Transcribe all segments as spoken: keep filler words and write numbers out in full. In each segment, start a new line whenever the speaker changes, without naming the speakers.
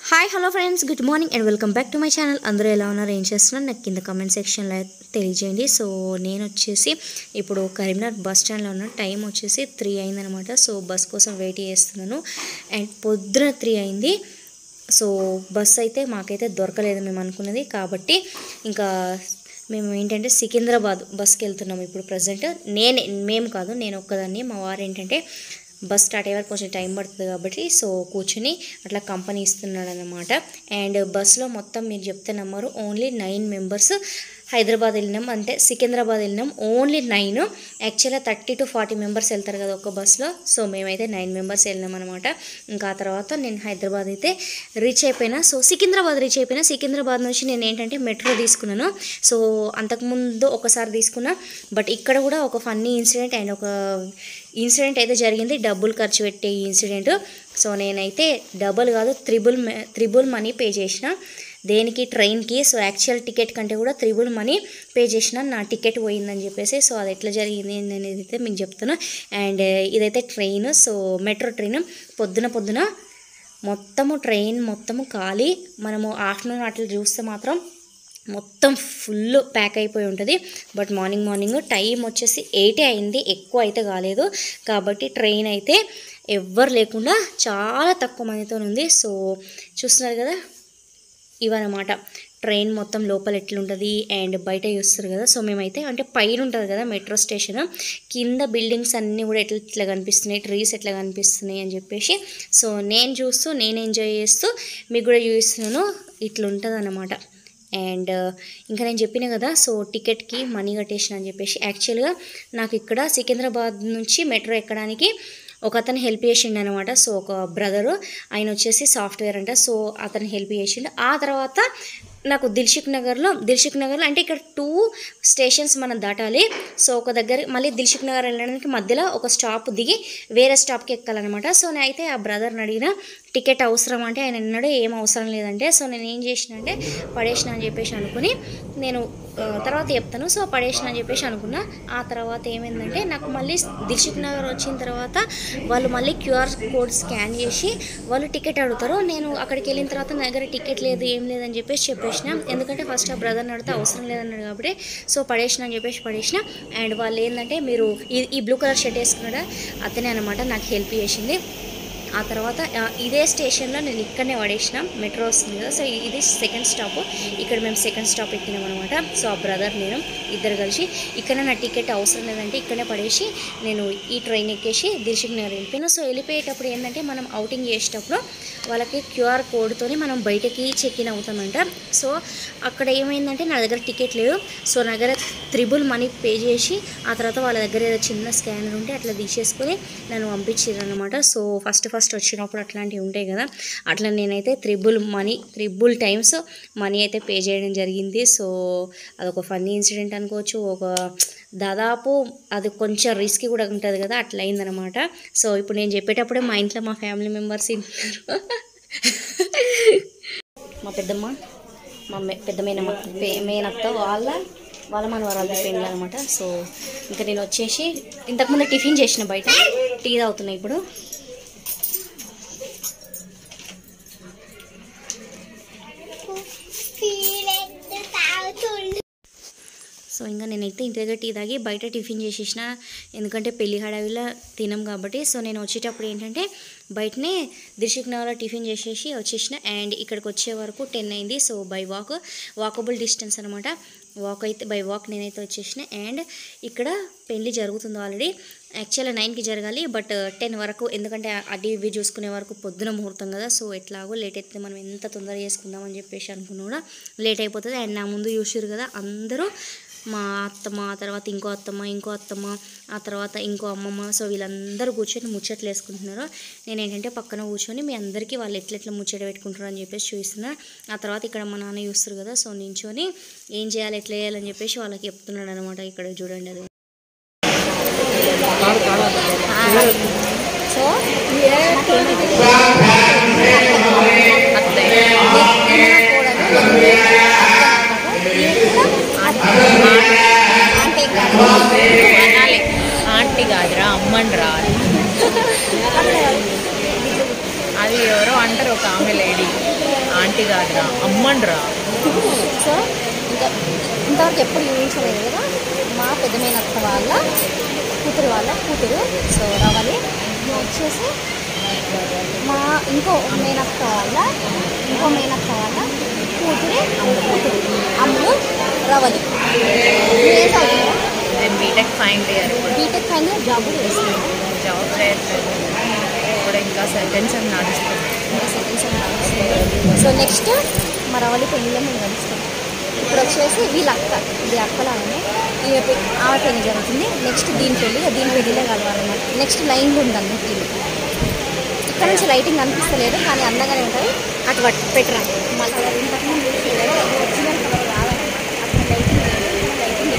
Hi hello friends, good morning and welcome back to my channel. అందరూ ఎలా ఉన్నారు, ఏం చేస్తున్నారు నాకు కింద కామెంట్ సెక్షన్లో తెలియజేయండి. సో నేను వచ్చేసి ఇప్పుడు కరీంనగర్ బస్ స్టాండ్లో ఉన్న టైం వచ్చేసి త్రీ అయిందనమాట. సో బస్ కోసం వెయిట్ చేస్తున్నాను అండ్ పొద్దున త్రీ అయింది. సో బస్ అయితే మాకైతే దొరకలేదు మేము అనుకున్నది. కాబట్టి ఇంకా మేము ఏంటంటే సికింద్రాబాద్ బస్కి వెళ్తున్నాము ఇప్పుడు ప్రజెంట్. నేను మేము కాదు, నేను ఒక్కదాన్ని. మా వారు ఏంటంటే బస్ స్టార్ట్ అయ్యే వరకు కొంచెం టైం పడుతుంది కాబట్టి సో కూర్చుని అట్లా కంపెనీ ఇస్తున్నాడు అనమాట. అండ్ బస్సులో మొత్తం మీరు చెప్తే నమ్మరు, ఓన్లీ నైన్ మెంబర్స్ హైదరాబాద్ వెళ్ళినాం, అంటే సికింద్రాబాద్ వెళ్ళినాం. Only nine. యాక్చువల్గా థర్టీ టు ఫార్టీ మెంబర్స్ వెళ్తారు కదా ఒక బస్సులో. సో మేమైతే నైన్ మెంబర్స్ వెళ్ళినాం అనమాట. ఇంకా ఆ తర్వాత నేను హైదరాబాద్ అయితే రీచ్ అయిపోయినా. సో సికింద్రాబాద్ రీచ్ అయిపోయినా. సికింద్రాబాద్ నుంచి నేను ఏంటంటే మెట్రో తీసుకున్నాను. సో అంతకుముందు ఒకసారి తీసుకున్నా, బట్ ఇక్కడ కూడా ఒక ఫన్నీ ఇన్సిడెంట్ అండ్ ఒక ఇన్సిడెంట్ అయితే జరిగింది, డబ్బులు ఖర్చు పెట్టే ఇన్సిడెంట్. సో నేనైతే డబుల్ కాదు త్రిబుల్ త్రిబుల్ మనీ పే చేసిన దేనికి, ట్రైన్కి. సో యాక్చువల్ టికెట్ కంటే కూడా త్రిబుల్ మనీ పే చేసిన, నా టికెట్ పోయిందని చెప్పేసి. సో అది ఎట్లా జరిగింది అనేది అయితే మీకు చెప్తాను. అండ్ ఇదైతే ట్రైన్, సో మెట్రో ట్రైన్. పొద్దున పొద్దున మొత్తము ట్రైన్ మొత్తము ఖాళీ. మనము ఆఫ్టర్నూన్ అట్లా చూస్తే మాత్రం మొత్తం ఫుల్ ప్యాక్ అయిపోయి ఉంటుంది. బట్ మార్నింగ్ మార్నింగ్ టైం వచ్చేసి ఎయిటే అయింది, ఎక్కువ అయితే కాలేదు. కాబట్టి ట్రైన్ అయితే ఎవ్వరు లేకుండా చాలా తక్కువ మందితో ఉంది. సో చూస్తున్నారు కదా, ఇవన్నమాట ట్రైన్ మొత్తం లోపల ఎట్లుంటుంది అండ్ బయట చూస్తారు కదా. సో మేమైతే అంటే పైన ఉంటుంది కదా మెట్రో స్టేషన్, కింద బిల్డింగ్స్ అన్నీ కూడా ఎట్లా ఇట్లా కనిపిస్తున్నాయి, ట్రీస్ ఎట్లా కనిపిస్తున్నాయి అని చెప్పేసి సో నేను చూస్తూ నేను ఎంజాయ్ చేస్తూ మీకు కూడా చూపిస్తున్నాను. ఇట్లుంటుంది అన్నమాట. అండ్ ఇంకా నేను చెప్పిన కదా, సో టికెట్కి మనీ కట్టేసిన అని చెప్పేసి. యాక్చువల్గా నాకు ఇక్కడ సికింద్రాబాద్ నుంచి మెట్రో ఎక్కడానికి ఒక అతను హెల్ప్ చేసిండు అనమాట. సో ఒక బ్రదరు, ఆయన వచ్చేసి సాఫ్ట్వేర్ అంట. సో అతను హెల్ప్ చేసిండు. ఆ తర్వాత నాకు దిల్షుక్ నగర్లో దిల్షుక్ నగర్లో అంటే ఇక్కడ టూ స్టేషన్స్ మనం దాటాలి. సో ఒక దగ్గర మళ్ళీ దిల్షుక్ నగర్ వెళ్ళడానికి మధ్యలో ఒక స్టాప్ దిగి వేరే స్టాప్కి ఎక్కాలన్నమాట. సో నేనైతే ఆ బ్రదర్ని అడిగిన టికెట్ అవసరం అంటే ఆయన అన్నాడు ఏం అవసరం లేదంటే. సో నేను ఏం చేసిన అంటే పడేసిన అని చెప్పేసి అనుకుని, నేను తర్వాత చెప్తాను. సో పడేసిన అని చెప్పేసి అనుకున్నా. ఆ తర్వాత ఏమైందంటే నాకు మళ్ళీ దిల్షుక్ నగర్ వచ్చిన తర్వాత వాళ్ళు మళ్ళీ క్యూఆర్ కోడ్ స్కాన్ చేసి వాళ్ళు టికెట్ అడుగుతారు. నేను అక్కడికి వెళ్ళిన తర్వాత నా దగ్గర టికెట్ లేదు ఏం లేదని చెప్పేసి చెప్పేసిన. ఎందుకంటే ఫస్ట్ ఆ బ్రదర్ని అడిగితే అవసరం లేదన్నాడు కాబట్టి సో పడేసిన అని చెప్పేసి పడేసిన. అండ్ వాళ్ళు ఏంటంటే మీరు ఈ ఈ బ్లూ కలర్ షర్ట్ వేసుకున్నాడా అతనే అనమాట నాకు హెల్ప్ చేసింది. ఆ తర్వాత ఇదే స్టేషన్లో నేను ఇక్కడనే పడేసిన, మెట్రో వస్తుంది కదా. సో ఇది సెకండ్ స్టాప్, ఇక్కడ మేము సెకండ్ స్టాప్ ఎక్కినాం అనమాట. సో ఆ బ్రదర్ నేను ఇద్దరు కలిసి ఇక్కడ నా టికెట్ అవసరం లేదంటే ఇక్కడనే పడేసి నేను ఈ ట్రైన్ ఎక్కేసి దిల్షుక్ నగర్ వెళ్ళిపోయినా. సో వెళ్ళిపోయేటప్పుడు ఏంటంటే మనం అవుటింగ్ చేసేటప్పుడు వాళ్ళకి క్యూఆర్ కోడ్తోని మనం బయటకి చెక్ ఇన్ అవుతామంట. సో అక్కడ ఏమైందంటే నా దగ్గర టికెట్ లేదు. సో నా దగ్గర త్రిబుల్ మనీ పే చేసి ఆ తర్వాత వాళ్ళ దగ్గర ఏదో చిన్న స్కానర్ ఉంటే అట్లా తీసేసుకొని నన్ను పంపించారు అనమాట. సో ఫస్ట్ ఫస్ట్ వచ్చినప్పుడు అట్లాంటివి ఉంటాయి కదా, అట్లా నేనైతే triple money triple times money అయితే పే చేయడం జరిగింది. సో అదొక ఫన్నీ ఇన్సిడెంట్ అనుకోవచ్చు. ఒక దాదాపు అది కొంచెం రిస్క్ కూడా ఉంటుంది కదా, అట్లా అయిందనమాట. సో ఇప్పుడు నేను చెప్పేటప్పుడే మా ఇంట్లో మా ఫ్యామిలీ మెంబర్స్ వింటారు. మా పెద్దమ్మ, మా పెద్ద మేనమ్మ మేనత్త వాళ్ళ వాళ్ళ మన వరాలు పెళ్ళి అనమాట. సో ఇంకా నేను వచ్చేసి ఇంతకుముందు టిఫిన్ చేసిన, బయట టీ తాగుతున్నాయి ఇప్పుడు. సో ఇంకా నేనైతే ఇంటి దగ్గర టీ తాగి బయట టిఫిన్ చేసేసిన, ఎందుకంటే పెళ్లి హడావిలో తినం కాబట్టి. సో నేను వచ్చేటప్పుడు ఏంటంటే బయటనే దిల్షుక్ నగర్లో టిఫిన్ చేసేసి వచ్చేసిన. అండ్ ఇక్కడికి వచ్చే వరకు టెన్ అయింది. So by walk walkable distance అనమాట. వాక్ అయితే బై వాక్ నేనైతే వచ్చేసిన. అండ్ ఇక్కడ పెళ్లి జరుగుతుంది ఆల్రెడీ. యాక్చువల్గా నైన్కి జరగాలి, బట్ టెన్ వరకు, ఎందుకంటే అటు ఇవి చూసుకునే వరకు పొద్దున ముహూర్తం కదా. సో ఎట్లాగో లేట్ అయితే మనం ఎంత తొందరగా చేసుకుందామని చెప్పేసి అనుకున్నా కూడా లేట్ అయిపోతుంది. అండ్ నా ముందు చూసారు కదా అందరూ, మా అత్తమ్మ, ఆ తర్వాత ఇంకో అత్తమ్మ, ఇంకో అత్తమ్మ, ఆ తర్వాత ఇంకో అమ్మమ్మ. సో వీళ్ళందరూ కూర్చొని ముచ్చట్లు వేసుకుంటున్నారు. నేను ఏంటంటే పక్కన కూర్చొని మీ అందరికీ వాళ్ళు ఎట్లెట్లా ముచ్చట పెట్టుకుంటారు అని చెప్పేసి చూస్తున్నా. ఆ తర్వాత ఇక్కడ మా నాన్న చూస్తారు కదా, సో నించొని ఏం చేయాలి ఎట్లా చేయాలని చెప్పేసి వాళ్ళకి చెప్తున్నాడు అనమాట. ఇక్కడ చూడండి అది. సో
ఆంటీ కాదురా అమ్మని రా, అది ఎవరో అంటారు ఒక ఆమె లేడీ. ఆంటీ కాదురా అమ్మన్రా.
సో ఇంకా ఇంతవరకు ఎప్పుడు చూపించలేదు కదా మా పెద్ద మేనత్త వాళ్ళ కూతురు వాళ్ళ కూతురు. సో రవలి వచ్చేసి మా ఇంకో మేనత్త వాళ్ళ ఇంకో మేనత్త వాళ్ళ కూతురి కూతురు అమ్ములు రవలి. ఏం చదువుతున్నావు?
నేను BTech final year.
BTech final year. Job కూడా చేస్తున్నాను.
జాబ్ చేయట్లేదు ఇప్పుడు, ఇంకా సెకండ్స్ అని నడుస్తుంది.
ఇంకా సెకండ్స్ నడుస్తుంది. సో నెక్స్ట్ మా రవలి పెళ్ళిలో మేము కలుస్తాం. ఇప్పుడు వచ్చేసి వీళ్ళ అక్క, ఇది అక్కలాగానే ఈమె పె ఆమె పెళ్లి జరుగుతుంది. నెక్స్ట్ దీని పెళ్ళి, దీని పెళ్ళిలో కలవాలన్నమాట. నెక్స్ట్ లైన్లో ఉందన్నమాట ఇల్లు. ఇక్కడ నుంచి లైటింగ్ అనిపిస్తలేదు కానీ అందంగానే ఉంటుంది. అటు పట్టు పెట్టరా మళ్ళీ ఇంతకుముందు ఒరిజినల్ కలర్ రాదన్నమాట. అక్కడ లైటింగ్ లైటింగ్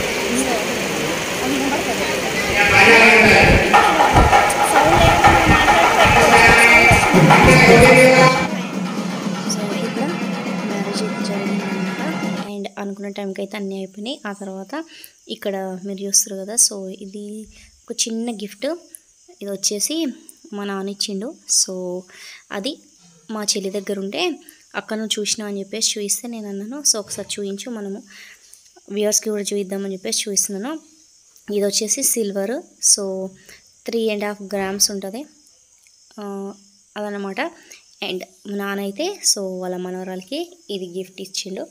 సో ఇక్కడ మ్యారేజ్ అయితే జరిగిందనమాట. అండ్ అనుకున్న టైంకి అయితే అన్నీ అయిపోయినాయి. ఆ తర్వాత ఇక్కడ మీరు చూస్తారు కదా, సో ఇది ఒక చిన్న గిఫ్ట్. ఇది వచ్చేసి మా నాన్న ఇచ్చిండు. సో అది మా చెల్లి దగ్గర ఉంటే అక్క నువ్వు చూసినావు అని చెప్పేసి చూపిస్తే నేను అన్నాను సో ఒకసారి చూపించు, మనము వ్యూవర్స్కి కూడా చూపిద్దామని చెప్పేసి చూపిస్తున్నాను. ఇది వచ్చేసి silver. So three and half grams ఉంటుంది అదనమాట. అండ్ మా నాన్న అయితే సో వాళ్ళ మనవరాలకి ఇది గిఫ్ట్ ఇచ్చిండు.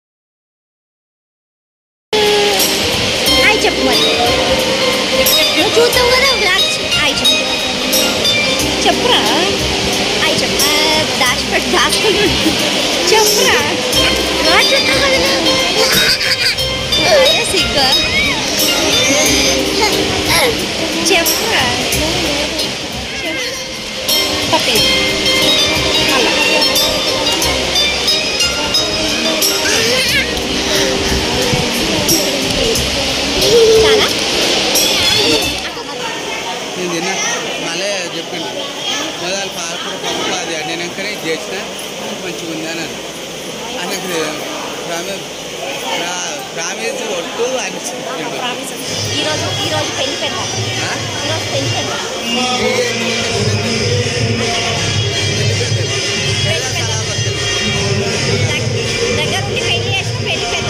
హాయ్ చెప్పు మరి, నువ్వు చూస్తావు కదా వ్లాగ్స్. హాయ్ చెప్పు చెప్పురా. హాయ్ చెప్పు. దాచిపెట్టు దాచుకుంటు చెప్పురా. సిగ్గా చెప్పురా. పప్పే చాలా
నేను తిన్నా మళ్ళీ చెప్పిండు మొదలు పాలకూర పప్పు అది నేను ఎంకరేజ్ చేసిన మంచిగా ఉంది అని ఆయనకు ప్రామిస్ ఒట్టు అని
ఈరోజు ఈరోజు పెళ్లి పెద్ద ఈరోజు పెళ్లి పెద్ద దగ్గర ఉండి పెళ్లి చేసిన పెళ్లి పెద్ద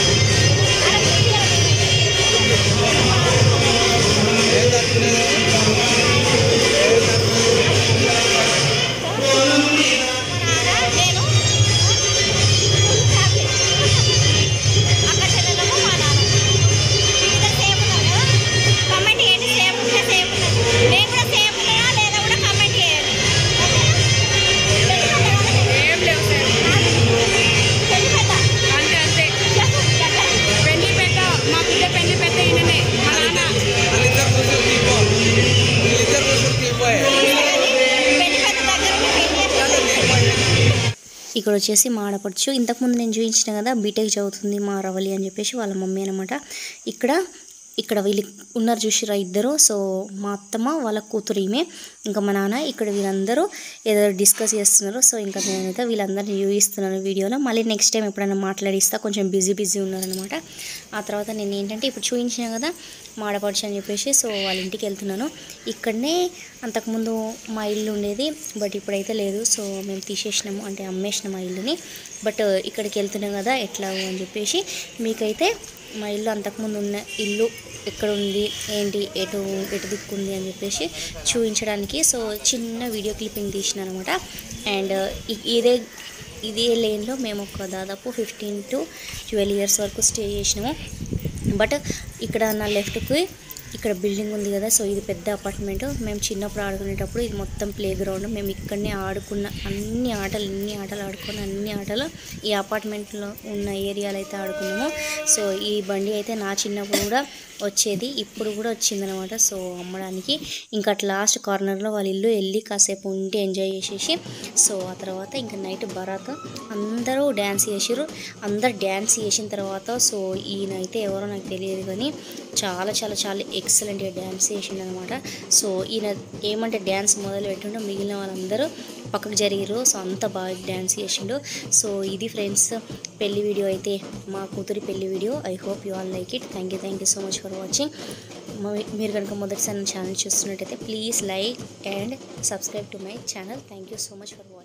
ఇక్కడ వచ్చేసి మా ఆడపడుచు. ఇంతకుముందు నేను చూపించిన కదా బీటెక్ చదువుతుంది మా రవలి అని చెప్పేసి వాళ్ళ మమ్మీ అనమాట. ఇక్కడ ఇక్కడ వీళ్ళు ఉన్నారు చూసిరా ఇద్దరు. సో మా అత్తమ్మ వాళ్ళ కూతురు ఈమె, ఇంకా మా నాన్న. ఇక్కడ వీళ్ళందరూ ఏదో డిస్కస్ చేస్తున్నారు. సో ఇంకా నేనైతే వీళ్ళందరినీ చూపిస్తున్నాను వీడియోలో. మళ్ళీ నెక్స్ట్ టైం ఎప్పుడైనా మాట్లాడిస్తా, కొంచెం బిజీ బిజీ ఉన్నారనమాట. ఆ తర్వాత నేను ఏంటంటే ఇప్పుడు చూపించిన కదా మాడపడుచు అని చెప్పేసి సో వాళ్ళ ఇంటికి వెళ్తున్నాను. ఇక్కడనే అంతకుముందు మా ఇల్లు ఉండేది, బట్ ఇప్పుడైతే లేదు. సో మేము తీసేసినాము, అంటే అమ్మేసినాము మా ఇల్లుని. బట్ ఇక్కడికి వెళ్తున్నాం కదా ఎట్లా అని చెప్పేసి మీకైతే మా ఇల్లు అంతకుముందు ఉన్న ఇల్లు ఎక్కడ ఉంది ఏంటి ఎటు ఎటు దిక్కుంది అని చెప్పేసి చూపించడానికి సో చిన్న వీడియో క్లిప్పింగ్ తీసిన అనమాట. అండ్ ఇదే ఇదే లేన్లో మేము ఒక దాదాపు ఫిఫ్టీన్ టు ట్వెల్వ్ ఇయర్స్ వరకు స్టే చేసినాము. బట్ ఇక్కడ నా లెఫ్ట్కి ఇక్కడ బిల్డింగ్ ఉంది కదా, సో ఇది పెద్ద అపార్ట్మెంట్. మేము చిన్నప్పుడు ఆడుకునేటప్పుడు ఇది మొత్తం ప్లే గ్రౌండ్. మేము ఇక్కడనే ఆడుకున్న అన్ని ఆటలు ఇన్ని ఆటలు ఆడుకున్న అన్ని ఆటలు ఈ అపార్ట్మెంట్లో ఉన్న ఏరియాలో అయితే ఆడుకున్నాము. సో ఈ బండి అయితే నా చిన్నప్పుడు కూడా వచ్చేది, ఇప్పుడు కూడా వచ్చిందనమాట. సో అమ్మడానికి ఇంకా లాస్ట్ కార్నర్లో వాళ్ళ ఇల్లు వెళ్ళి కాసేపు ఉండి ఎంజాయ్ చేసేసి సో ఆ తర్వాత ఇంకా నైట్ బరాత్ అందరూ డ్యాన్స్ చేసారు. అందరు డ్యాన్స్ చేసిన తర్వాత సో ఈయన అయితే ఎవరో నాకు తెలియదు కానీ చాలా చాలా చాలా ఎక్సలెంట్గా డ్యాన్స్ చేసిండు అనమాట. సో ఈయన ఏమంటే డ్యాన్స్ మొదలు పెట్టిండో మిగిలిన వాళ్ళందరూ పక్కకు జరిగారు. సో అంత బాగా డ్యాన్స్ చేసిండు. సో ఇది ఫ్రెండ్స్ పెళ్లి వీడియో అయితే, మా కూతురి పెళ్లి వీడియో. I hope you all like it. Thank you thank you so much for watching. మీరు కనుక మొదటిసారి నా ఛానల్ చూస్తున్నట్టయితే please like and subscribe to my channel. Thank you so much for watching.